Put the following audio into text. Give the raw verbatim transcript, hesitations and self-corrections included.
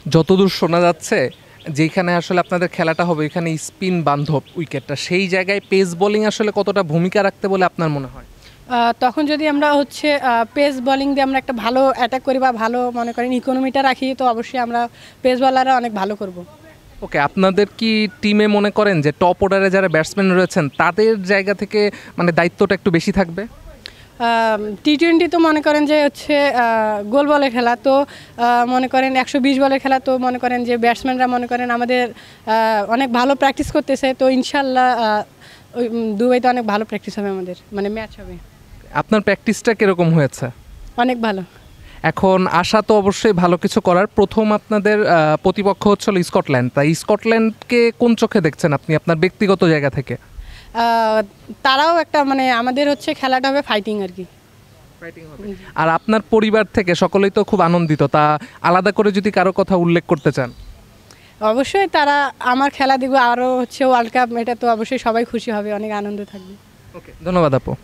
যতদূর শোনা যাচ্ছে যেখানে আসলে আপনাদের খেলাটা হবে এখানে স্পিন বান্ধব উইকেটটা, সেই জায়গায় পেস বোলিং আসলে কতটা ভূমিকা রাখতে বলে আপনার মনে হয়? আহ, তখন যদি আমরা হচ্ছে পেস বোলিং দিয়ে আমরা একটা ভালো অ্যাটাক করি বা ভালো মনে করেন ইকোনমিটা রাখি, তো অবশ্যই আমরা পেস বলাররা অনেক ভালো করব। ওকে, আপনাদের কি টিমে মনে করেন যে টপ অর্ডারে যারা ব্যাটসম্যান রয়েছেন তাদের জায়গা থেকে মানে দায়িত্বটা একটু বেশি থাকবে? টি টোয়েন্টি তো মনে করেন যে হচ্ছে গোল বলের খেলা, তো আহ, মনে করেন একশো বিশ বলের খেলা, তো মনে করেন যে ব্যাটসম্যানরা মনে করেন আমাদের আহ, অনেক ভালো প্র্যাকটিস করতেছে, তো ইনশাল্লাহ আহ, ওই উম, দুবাইতে অনেক ভালো প্র্যাকটিস হবে আমাদের, মানে ম্যাচ হবে। আপনার প্র্যাকটিসটা কিরকম হয়েছে? অনেক ভালো। এখন আশা তো অবশ্যই ভালো কিছু করার। প্রথম আপনাদের আহ, প্রতিপক্ষ হচ্ছিল স্কটল্যান্ড, তাই স্কটল্যান্ডকে কোন চোখে দেখছেন আপনি আপনার ব্যক্তিগত জায়গা থেকে? আহ, তারাও একটা মানে আমাদের হচ্ছে খেলাটা হবে ফাইটিং আর কি। আর আপনার পরিবার থেকে সকলেই তো খুব আনন্দিত, তা আলাদা করে যদি কারো কথা উল্লেখ করতে চান? অবশ্যই তারা আমার খেলা দেখবে, আরও হচ্ছে ওয়ার্ল্ড কাপ, এটা তো অবশ্যই সবাই খুশি হবে, অনেক আনন্দ থাকবে। ওকে, ধন্যবাদ আপু।